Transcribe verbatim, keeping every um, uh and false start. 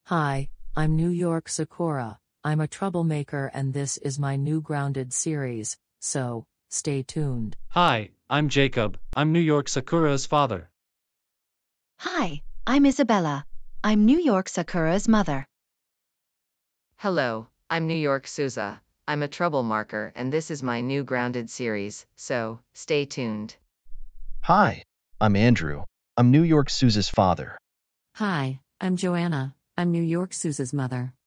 Hi, I'm New York Sakura. I'm a troublemaker and this is my new Grounded series, so stay tuned. Hi, I'm Jacob. I'm New York Sakura's father. Hi, I'm Isabella. I'm New York Sakura's mother. Hello, I'm New York Souza. I'm a trouble marker and this is my new Grounded series, so stay tuned. Hi, I'm Andrew. I'm New York Sousa's father. Hi, I'm Joanna. I'm New York Sousa's mother.